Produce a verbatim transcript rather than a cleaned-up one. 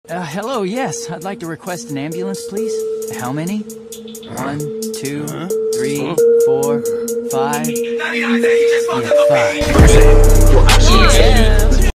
Uh, hello, yes. I'd like to request an ambulance, please. How many? One, two, three, four, five. Yeah, five. Yeah.